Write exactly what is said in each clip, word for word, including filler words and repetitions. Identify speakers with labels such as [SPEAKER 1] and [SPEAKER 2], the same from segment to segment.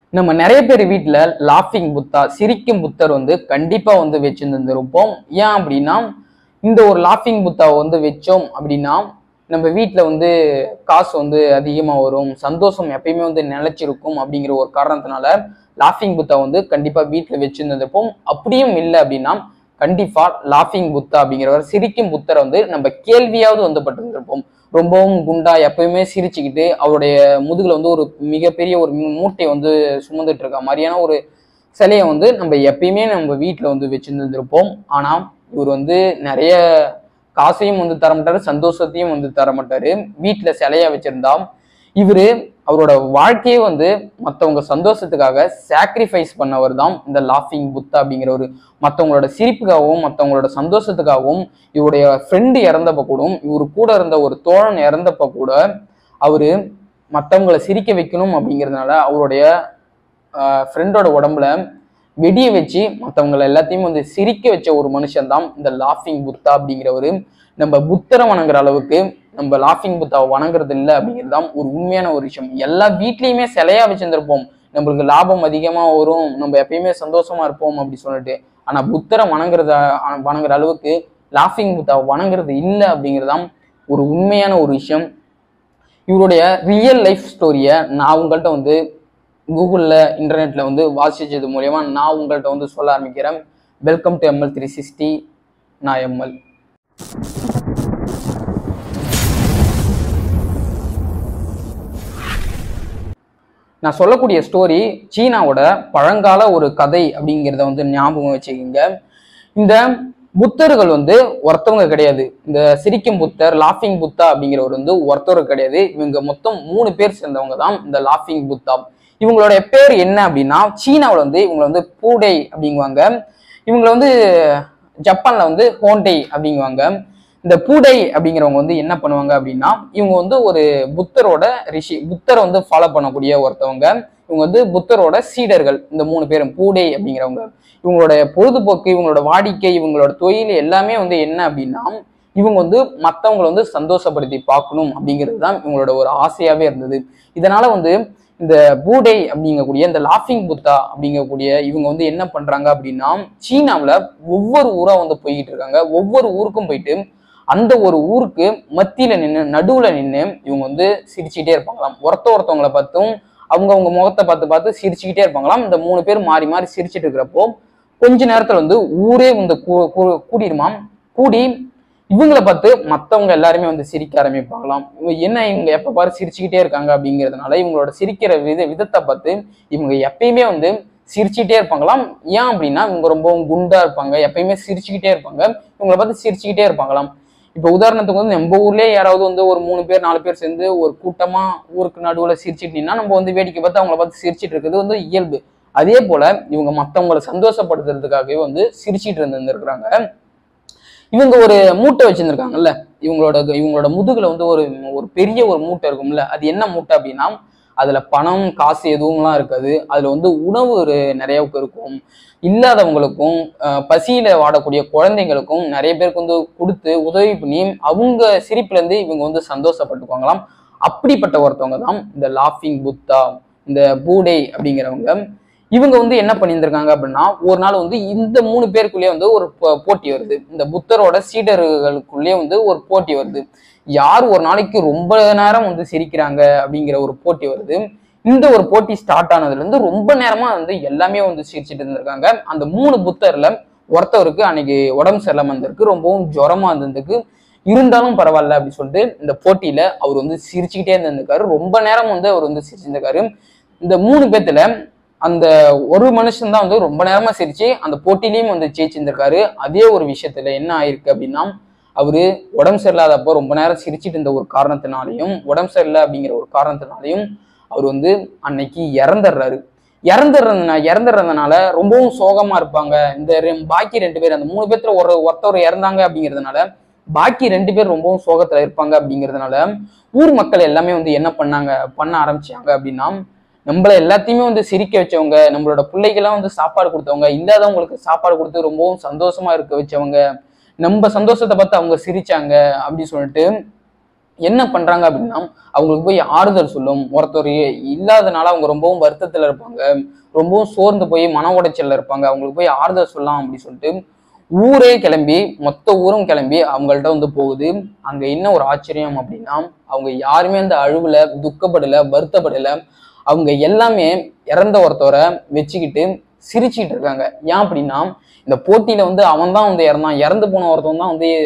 [SPEAKER 1] நம்ம நிறைய பேர் வீட்டுல லாஃபிங் புத்தா சிரிக்கும் புத்தர் வந்து கண்டிப்பா வந்து வச்சிருந்துருப்போம். ஏன் அப்படின்னா இந்த ஒரு லாஃபிங் புத்தாவை வந்து வச்சோம் அப்படின்னா நம்ம வீட்டுல வந்து காசு வந்து அதிகமா வரும், சந்தோஷம் எப்பயுமே வந்து நிலைச்சிருக்கும் அப்படிங்கிற ஒரு காரணத்தினால லாஃபிங் புத்தா வந்து கண்டிப்பா வீட்டுல வச்சிருந்திருப்போம். அப்படியும் இல்லை அப்படின்னா கண்டிப்பா லாஃபிங் புத்தா அப்படிங்கிறவர் சிரிக்கும் புத்தரை வந்து நம்ம கேள்வியாவது வந்து பட்டிருந்திருப்போம். ரொம்பவும் குண்டா எப்பயுமே சிரிச்சுக்கிட்டு அவருடைய முதுகுல வந்து ஒரு மிகப்பெரிய ஒரு மூட்டையை வந்து சுமந்துட்டு இருக்க மாதிரியான ஒரு சிலையை வந்து நம்ம எப்பயுமே நம்ம வீட்டுல வந்து வச்சிருந்துருப்போம். ஆனா இவர் வந்து நிறைய காசையும் வந்து தர மாட்டாரு, சந்தோஷத்தையும் வந்து தர மாட்டாரு. வீட்டுல சிலையா வச்சிருந்தா இவரு அவரோட வாழ்க்கையே வந்து மற்றவங்க சந்தோஷத்துக்காக சாக்ரிஃபைஸ் பண்ணவர் தான் இந்த லாஃபிங் புத்தா அப்படிங்கிறவர். மற்றவங்களோட சிரிப்புக்காகவும் மற்றவங்களோட சந்தோஷத்துக்காகவும் இவருடைய ஃப்ரெண்டு இறந்தப்ப கூட, இவரு கூட இருந்த ஒரு தோழன் இறந்தப்ப கூட அவரு மற்றவங்களை சிரிக்க வைக்கணும் அப்படிங்கிறதுனால அவருடைய ஃப்ரெண்டோட உடம்புல வெடிய வச்சு மற்றவங்களை எல்லாத்தையும் வந்து சிரிக்க வச்ச ஒரு மனுஷன் தான் இந்த லாஃபிங் புத்தா அப்படிங்கிறவரு. நம்ம புத்தரை வணங்குற அளவுக்கு நம்ம லாஃபிங் புத்தாவை வணங்குறது இல்லை அப்படிங்கிறது தான் ஒரு உண்மையான ஒரு விஷயம். எல்லா வீட்லயுமே சிலையா வச்சிருந்திருப்போம், நம்மளுக்கு லாபம் அதிகமா வரும், நம்ம எப்பயுமே சந்தோஷமா இருப்போம் அப்படி சொல்லிட்டு. ஆனா புத்தரை வணங்குறத வணங்குற அளவுக்கு லாஃபிங் புத்தாவை வணங்குறது இல்லை அப்படிங்கிறதாம் ஒரு உண்மையான ஒரு விஷயம். இவருடைய ரியல் லைஃப் ஸ்டோரியை நான் உங்கள்கிட்ட வந்து கூகுள்ல இன்டர்நெட்ல வந்து வாசிச்சது மூலியமா நான் உங்கள்கிட்ட வந்து சொல்ல ஆரம்பிக்கிறேன். Welcome to ML three sixty. நான் எம்எல். நான் சொல்லக்கூடிய ஸ்டோரி சீனாவோட பழங்கால ஒரு கதை அப்படிங்கிறத வந்து ஞாபகம் வச்சுக்கிங்க. இந்த புத்தர்கள் வந்து ஒருத்தவங்க கிடையாது. இந்த சிரிக்கும் புத்தர் லாஃபிங் புத்தா அப்படிங்கிறவர் வந்து ஒருத்தவர் கிடையாது. இவங்க மொத்தம் மூணு பேர் சேர்ந்தவங்க தான் இந்த லாஃபிங் புத்தா. இவங்களுடைய பேர் என்ன அப்படின்னா சீனாவில் வந்து இவங்களை வந்து பூடை அப்படிங்குவாங்க, இவங்களை வந்து ஜப்பான்ல வந்து ஹோண்டை அப்படிங்குவாங்க. இந்த பூடை அப்படிங்கிறவங்க வந்து என்ன பண்ணுவாங்க அப்படின்னா இவங்க வந்து ஒரு புத்தரோட ரிஷி, புத்தரை வந்து ஃபாலோ பண்ணக்கூடிய ஒருத்தவங்க. இவங்க வந்து புத்தரோட சீடர்கள். இந்த மூணு பேரும் பூடை அப்படிங்கிறவங்க. இவங்களோட பொழுதுபோக்கு, இவங்களோட வாடிக்கை, இவங்களோட தொழில் எல்லாமே வந்து என்ன அப்படின்னா இவங்க வந்து மற்றவங்களை வந்து சந்தோஷப்படுத்தி பார்க்கணும் அப்படிங்கிறது தான் இவங்களோட ஒரு ஆசையாவே இருந்தது. இதனால வந்து இந்த பூடை அப்படிங்கக்கூடிய இந்த லாஃபிங் புத்தா அப்படிங்கக்கூடிய இவங்க வந்து என்ன பண்றாங்க அப்படின்னா சீனாவில் ஒவ்வொரு ஊரா வந்து போய்கிட்டு இருக்காங்க. ஒவ்வொரு ஊருக்கும் போயிட்டு அந்த ஒரு ஊருக்கு மத்தியில நின்று நடுவுல நின்று இவங்க வந்து சிரிச்சுக்கிட்டே இருப்பாங்களாம். ஒருத்த ஒருத்தவங்களை பார்த்தும் அவங்க அவங்க முகத்தை பார்த்து பார்த்து சிரிச்சுக்கிட்டே இருப்பாங்களாம். இந்த மூணு பேர் மாறி மாறி சிரிச்சுட்டு இருக்கிறப்போ கொஞ்ச நேரத்துல வந்து ஊரே வந்து கூடிருமாம். கூடி இவங்களை பார்த்து மற்றவங்க எல்லாருமே வந்து சிரிக்க ஆரம்பிப்பாங்களாம். என்ன இவங்க எப்ப பாரு சிரிச்சுக்கிட்டே இருக்காங்க அப்படிங்கிறதுனால இவங்களோட சிரிக்கிற வித விதத்தை பார்த்து இவங்க எப்பயுமே வந்து சிரிச்சுக்கிட்டே இருப்பாங்களாம். ஏன் அப்படின்னா இவங்க ரொம்பவும் குண்டா இருப்பாங்க, எப்பயுமே சிரிச்சுக்கிட்டே இருப்பாங்க, இவங்களை பார்த்து சிரிச்சுக்கிட்டே இருப்பாங்களாம். இப்ப உதாரணத்துக்கு வந்து நம்ம ஊர்லயே யாராவது வந்து ஒரு மூணு பேர் நாலு பேர் சேர்ந்து ஒரு கூட்டமா ஊருக்கு நடுவுல சிரிச்சுட்டீங்கன்னா நம்ம வந்து வேடிக்கை பார்த்து அவங்கள பார்த்து சிரிச்சுட்டு இருக்கிறது வந்து இயல்பு. அதே போல இவங்க மற்றவங்களை சந்தோஷப்படுத்துறதுக்காகவே வந்து சிரிச்சுட்டு இருந்திருக்கிறாங்க. இவங்க ஒரு மூட்டை வச்சிருந்திருக்காங்கல்ல, இவங்களோட இவங்களோட முதுகுல வந்து ஒரு ஒரு பெரிய ஒரு மூட்டை இருக்கும்ல, அது என்ன மூட்டை அப்படின்னா அதுல பணம் காசு எதுவும்லாம் இருக்காது. அதுல வந்து உணவு ஒரு நிறையவுக்கு இருக்கும். இல்லாதவங்களுக்கும் பசியில வாடக்கூடிய குழந்தைங்களுக்கும் நிறைய பேருக்கு வந்து கொடுத்து உதவி பண்ணி அவங்க சிரிப்புல இருந்து இவங்க வந்து சந்தோஷப்பட்டுக்குவாங்களாம். அப்படிப்பட்ட ஒருத்தவங்க தான் இந்த லாஃபிங் புத்தா, இந்த பூடை அப்படிங்கிறவங்க. இவங்க வந்து என்ன பண்ணியிருந்திருக்காங்க அப்படின்னா ஒரு நாள் வந்து இந்த மூணு பேருக்குள்ளேயே வந்து ஒரு போட்டி வருது. இந்த புத்தரோட சீடர்களுக்குள்ளேயே வந்து ஒரு போட்டி வருது. யார் ஒரு நாளைக்கு ரொம்ப நேரம் வந்து சிரிக்கிறாங்க அப்படிங்கிற ஒரு போட்டி வருது. இந்த ஒரு போட்டி ஸ்டார்ட் ஆனதுல இருந்து ரொம்ப நேரமா வந்து எல்லாமே வந்து சிரிச்சுட்டு இருந்திருக்காங்க. அந்த மூணு புத்தர்ல ஒருத்தவருக்கு அன்னைக்கு உடம்பு சரியில்லாம இருந்திருக்கு, ரொம்பவும் ஜுரமா இருந்திருக்கு. இருந்தாலும் பரவாயில்ல அப்படின்னு சொல்லிட்டு இந்த போட்டியில அவர் வந்து சிரிச்சுக்கிட்டே இருந்திருக்காரு. ரொம்ப நேரம் வந்து அவர் வந்து சிரிச்சிருந்திருக்காரு. இந்த மூணு பேத்துல அந்த ஒரு மனுஷன் தான் வந்து ரொம்ப நேரமா சிரிச்சு அந்த போட்டிலையும் வந்து ஜெயிச்சிருந்திருக்காரு. அதே ஒரு விஷயத்துல என்ன ஆயிருக்கு அப்படின்னா அவரு உடம்பு சரியில்லாதப்போ ரொம்ப நேரம் சிரிச்சுட்டு இருந்த ஒரு காரணத்தினாலையும் உடம்பு சரியில்லை அப்படிங்கிற ஒரு காரணத்தினாலையும் அவர் வந்து அன்னைக்கு இறந்துடுறாரு. இறந்துடுறதுனா இறந்துடுறதுனால ரொம்பவும் சோகமா இருப்பாங்க. இந்த பாக்கி ரெண்டு பேர், அந்த மூணு பேர்த்துல ஒரு ஒருத்தவர் இறந்தாங்க அப்படிங்கிறதுனால பாக்கி ரெண்டு பேர் ரொம்பவும் சோகத்துல இருப்பாங்க. அப்படிங்கிறதுனால ஊர் மக்கள் எல்லாமே வந்து என்ன பண்ணாங்க பண்ண ஆரம்பிச்சாங்க அப்படின்னா நம்மள எல்லாத்தையுமே வந்து சிரிக்க வச்சவங்க, நம்மளோட பிள்ளைகள்லாம் வந்து சாப்பாடு கொடுத்தவங்க, இல்லாதவங்களுக்கு சாப்பாடு கொடுத்து ரொம்பவும் சந்தோஷமா இருக்க வச்சவங்க, நம்ம சந்தோஷத்தை பார்த்து அவங்க சிரிச்சாங்க அப்படின்னு சொல்லிட்டு என்ன பண்றாங்க அப்படின்னா அவங்களுக்கு போய் ஆறுதல் சொல்லும். ஒருத்தர் இல்லாதனால அவங்க ரொம்பவும் வருத்தத்துல இருப்பாங்க, ரொம்பவும் சோர்ந்து போய் மன உடைச்சல்ல இருப்பாங்க. அவங்களுக்கு போய் ஆறுதல் சொல்லலாம் அப்படின்னு சொல்லிட்டு ஊரே கிளம்பி, மொத்த ஊரும் கிளம்பி அவங்கள்ட்ட வந்து போகுது. அங்க என்ன ஒரு ஆச்சரியம் அப்படின்னா அவங்க யாருமே அந்த அழுவுல துக்கப்படல, வருத்தப்படல. அவங்க எல்லாமே இறந்த ஒருத்தவரை வச்சுக்கிட்டு சிரிச்சுக்கிட்டு இருக்காங்க. ஏன் அப்படின்னா இந்த போட்டியில வந்து அவன் தான் வந்து இறந்தான், இறந்து போன ஒருத்தவன் தான் வந்து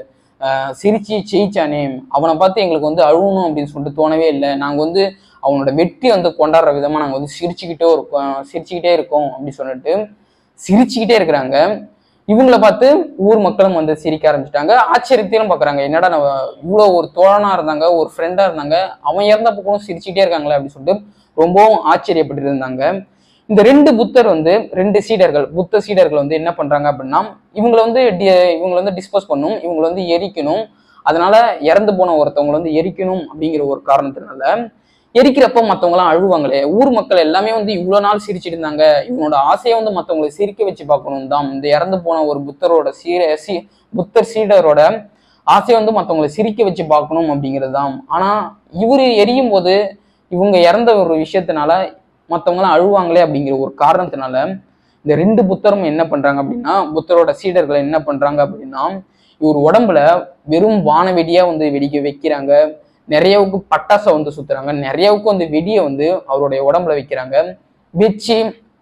[SPEAKER 1] ஆஹ் சிரிச்சு ஜெயிச்சானே, அவனை பார்த்து எங்களுக்கு வந்து அழுவணும் அப்படின்னு சொல்லிட்டு தோணவே இல்லை. நாங்க வந்து அவனோட வெற்றி வந்து கொண்டாடுற விதமா நாங்க வந்து சிரிச்சுக்கிட்டே இருக்கோம் சிரிச்சுக்கிட்டே இருக்கோம் அப்படின்னு சொல்லிட்டு சிரிச்சுக்கிட்டே இருக்கிறாங்க. இவங்கள பார்த்து ஊர் மக்களும் வந்து சிரிக்க ஆரம்பிச்சிட்டாங்க. ஆச்சரியத்திலும் பாக்குறாங்க, என்னடா நம்ம இவ்வளவு ஒரு தோழனா இருந்தாங்க, ஒரு ஃப்ரெண்டா இருந்தாங்க, அவன் இறந்தப்ப கூட சிரிச்சுக்கிட்டே இருக்காங்களே அப்படின்னு சொல்லிட்டு ரொம்பவும் ஆச்சரியப்பட்டு இருந்தாங்க. இந்த ரெண்டு புத்தர் வந்து ரெண்டு சீடர்கள் புத்த சீடர்கள் வந்து என்ன பண்றாங்க அப்படின்னா இவங்களை வந்து இவங்களை வந்து டிஸ்போஸ் பண்ணும், இவங்களை வந்து எரிக்கணும். அதனால இறந்து போன ஒருத்தவங்களை வந்து எரிக்கணும் அப்படிங்கிற ஒரு காரணத்தினால எரிக்கிறப்ப மற்றவங்க எல்லாம் அழுவாங்களே, ஊர் மக்கள் எல்லாமே வந்து இவ்வளவு நாள் சிரிச்சுட்டு இருந்தாங்க, இவனோட ஆசையை வந்து மற்றவங்களை சிரிக்க வச்சு பார்க்கணும் தான். இந்த இறந்து போன ஒரு புத்தரோட சீர சி புத்தர் சீடரோட ஆசையை வந்து மற்றவங்களை சிரிக்க வச்சு பார்க்கணும் அப்படிங்கிறது தான். ஆனா இவரு எரியும் போது இவங்க இறந்த ஒரு விஷயத்தினால மற்றவங்களாம் அழுவாங்களே அப்படிங்கிற ஒரு காரணத்தினால இந்த ரெண்டு புத்தரும் என்ன பண்றாங்க அப்படின்னா புத்தரோட சீடர்கள் என்ன பண்றாங்க அப்படின்னா இவர் உடம்புல வெறும் வானவெடியா வந்து வெடிக்க வைக்கிறாங்க. நிறையவுக்கு பட்டாசை வந்து சுத்துறாங்க, நிறையவுக்கு வந்து வெடியை வந்து அவருடைய உடம்புல வைக்கிறாங்க. வச்சு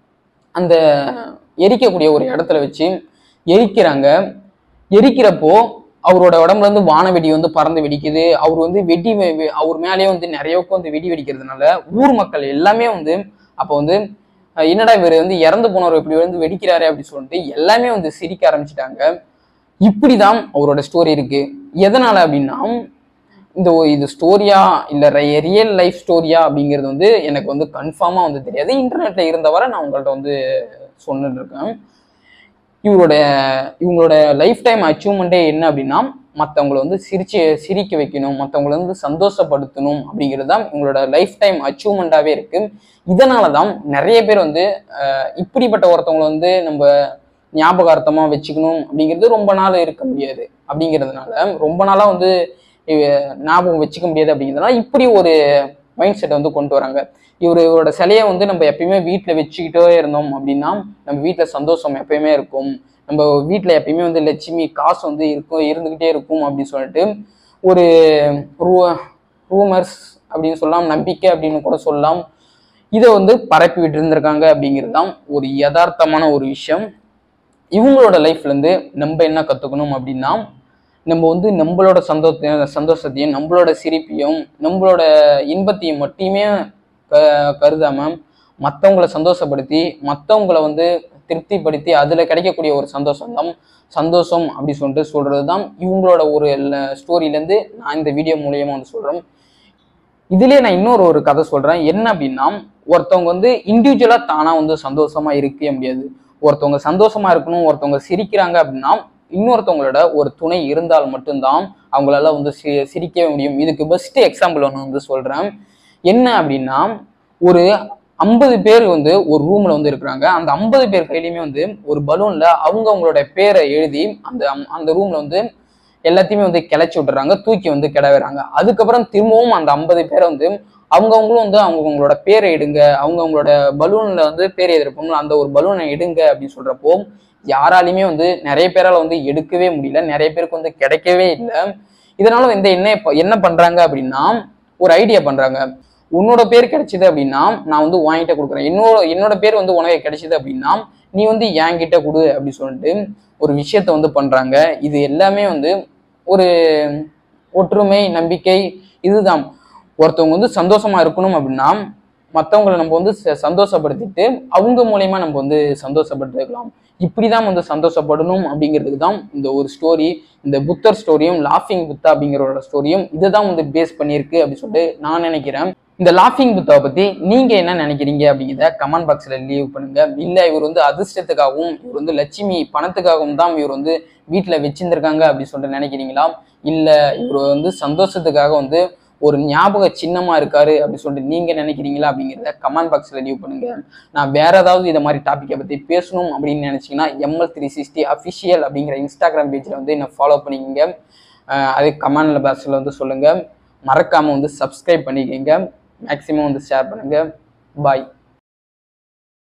[SPEAKER 1] அந்த எரிக்கக்கூடிய ஒரு இடத்துல வச்சு எரிக்கிறாங்க. எரிக்கிறப்போ அவரோட உடம்புல இருந்து வானவெடி வந்து பறந்து வெடிக்குது. அவர் வந்து வெடி அவர் மேலேயே வந்து நிறையவுக்கு வந்து வெடி வெடிக்கிறதுனால ஊர் மக்கள் எல்லாமே வந்து அப்போ வந்து என்னடா இவர் வந்து இறந்து போனவர் இப்படி வந்து வெடிக்கிறாரு அப்படின்னு சொல்லிட்டு எல்லாமே வந்து சிரிக்க ஆரம்பிச்சிட்டாங்க. இப்படிதான் அவரோட ஸ்டோரி இருக்கு. எதனால அப்படின்னா இந்த இது ஸ்டோரியா இல்ல ரியல் லைஃப் ஸ்டோரியா அப்படிங்கிறது வந்து எனக்கு வந்து கன்ஃபார்மா வந்து தெரியாது. இன்டர்நெட்ல இருந்தவரை நான் உங்கள்கிட்ட வந்து சொன்னிட்டு இருக்கேன். இவரோட இவங்களோட லைஃப் டைம் அச்சீவ்மெண்ட்டே என்ன அப்படின்னா மற்றவங்களை வந்து சிரிச்சு சிரிக்க வைக்கணும், மற்றவங்களை வந்து சந்தோஷப்படுத்தணும் அப்படிங்கிறது தான் இவங்களோட லைஃப் டைம் அச்சீவ்மெண்ட்டாவே இருக்கு. இதனாலதான் நிறைய பேர் வந்து அஹ் இப்படிப்பட்ட ஒருத்தவங்களை வந்து நம்ம ஞாபகார்த்தமா வச்சுக்கணும் அப்படிங்கிறது ரொம்ப நாள் இருக்க முடியாது. அப்படிங்கிறதுனால ரொம்ப நாளா வந்து ஞாபகம் வச்சுக்க முடியாது. அப்படிங்கிறதுனால இப்படி ஒரு மைண்ட் செட்டை வந்து கொண்டு வராங்க. இவர் இவரோட சிலையை வந்து நம்ம எப்பயுமே வீட்டில் வச்சுக்கிட்டே இருந்தோம் அப்படின்னா நம்ம வீட்டில் சந்தோஷம் எப்பயுமே இருக்கும், நம்ம வீட்டில் எப்பயுமே வந்து லட்சுமி காசு வந்து இருக்கும் இருந்துக்கிட்டே இருக்கும் அப்படின்னு சொல்லிட்டு ஒரு ரூமர்ஸ் அப்படின்னு சொல்லலாம், நம்பிக்கை அப்படின்னு கூட சொல்லலாம், இதை வந்து பரப்பி விட்டு இருந்திருக்காங்க. அப்படிங்கிறது தான் ஒரு யதார்த்தமான ஒரு விஷயம். இவங்களோட லைஃப்ல இருந்து நம்ம என்ன கத்துக்கணும் அப்படின்னா நம்ம வந்து நம்மளோட சந்தோஷ சந்தோஷத்தையும் நம்மளோட சிரிப்பையும் நம்மளோட இன்பத்தையும் மட்டுமே க கருதாம மற்றவங்களை சந்தோஷப்படுத்தி மற்றவங்களை வந்து திருப்திப்படுத்தி அதுல கிடைக்கக்கூடிய ஒரு சந்தோஷம் தான் சந்தோஷம் அப்படி சொல்லிட்டு சொல்றது தான் இவங்களோட ஒரு ஸ்டோரியிலேருந்து நான் இந்த வீடியோ மூலியமா வந்து சொல்றேன். இதுலயே நான் இன்னொரு ஒரு கதை சொல்றேன். என்ன அப்படின்னா ஒருத்தவங்க வந்து இண்டிவிஜுவலா தானா வந்து சந்தோஷமா இருக்கவே முடியாது. ஒருத்தவங்க சந்தோஷமா இருக்கணும், ஒருத்தவங்க சிரிக்கிறாங்க அப்படின்னா இன்னொருத்தவங்களோட ஒரு துணை இருந்தால் மட்டும்தான் அவங்களால வந்து சி சிரிக்கவே முடியும். இதுக்கு பெஸ்ட் எக்ஸாம்பிள் ஒன்று வந்து சொல்றேன். என்ன அப்படின்னா ஒரு ஐம்பது பேர் வந்து ஒரு ரூம்ல வந்து இருக்கிறாங்க. அந்த ஐம்பது பேர் கையிலையுமே வந்து ஒரு பலூன்ல அவங்க அவங்களோட பேரை எழுதி அந்த அந்த ரூம்ல வந்து எல்லாத்தையுமே வந்து கிளச்சி விட்டுறாங்க, தூக்கி வந்து கிடவுறாங்க. அதுக்கப்புறம் திரும்பவும் அந்த ஐம்பது பேரை வந்து அவங்கவுங்களும் வந்து அவங்கவுங்களோட பேரை எடுங்க, அவங்கவுங்களோட பலூன்ல வந்து பேர் எதிர்ப்போம்ல அந்த ஒரு பலூனை எடுங்க அப்படின்னு சொல்றப்போ யாராலையுமே வந்து நிறைய பேரால வந்து எடுக்கவே முடியல, நிறைய பேருக்கு வந்து கிடைக்கவே இல்லை. இதனால வந்து என்ன என்ன பண்றாங்க அப்படின்னா ஒரு ஐடியா பண்றாங்க. உன்னோட பேர் கிடைச்சது அப்படின்னா நான் வந்து வாங்கிட்ட கொடுக்குறேன், என்னோட என்னோட பேர் வந்து உனக்கு கிடைச்சது அப்படின்னா நீ வந்து என்கிட்ட கொடு அப்படின்னு சொல்லிட்டு ஒரு விஷயத்த வந்து பண்றாங்க. இது எல்லாமே வந்து ஒரு ஒற்றுமை நம்பிக்கை இதுதான். ஒருத்தவங்க வந்து சந்தோஷமா இருக்கணும் அப்படின்னா மற்றவங்களை நம்ம வந்து சந்தோஷப்படுத்திட்டு அவங்க மூலயமா நம்ம வந்து சந்தோஷப்பட்டுக்கலாம். இப்படிதான் வந்து சந்தோஷப்படணும் அப்படிங்கிறதுக்கு தான் இந்த ஒரு ஸ்டோரி. இந்த புத்தர் ஸ்டோரியும் லாஃபிங் புத்தா அப்படிங்கிறோட ஸ்டோரியும் இதை தான் வந்து பேஸ் பண்ணியிருக்கு அப்படின்னு சொல்லிட்டு நான் நினைக்கிறேன். இந்த லாஃபிங் புத்தாவை பத்தி நீங்க என்ன நினைக்கிறீங்க அப்படிங்கிறத கமெண்ட் பாக்ஸ்ல லீவ் பண்ணுங்க. இல்ல இவர் வந்து அதிர்ஷ்டத்துக்காகவும் இவர் வந்து லட்சுமி பணத்துக்காகவும் தான் இவர் வந்து வீட்டுல வச்சிருந்திருக்காங்க அப்படின்னு சொல்லிட்டு நினைக்கிறீங்களா? இல்ல இவர் வந்து சந்தோஷத்துக்காக வந்து ஒரு ஞாபக சின்னமா இருக்காரு அப்படின்னு சொல்லிட்டு நீங்க நினைக்கிறீங்களா அப்படிங்கிறத கமெண்ட் பாக்ஸ்ல லீவ் பண்ணுங்க. நான் வேற ஏதாவது இதை மாதிரி டாபிக்கை பத்தி பேசணும் அப்படின்னு நினைச்சீங்கன்னா எம்எல் த்ரீ சிக்ஸ்டி அஃபிஷியல் அப்படிங்கிற இன்ஸ்டாகிராம் பேஜ்ல வந்து என்ன ஃபாலோ பண்ணிக்கங்க. அது கமெண்ட்ல பாக்ஸ்ல வந்து சொல்லுங்க. மறக்காம வந்து சப்ஸ்கிரைப் பண்ணிக்கங்க, மேக்சிமம் வந்து ஷேர் பண்ணுங்க. பாய்.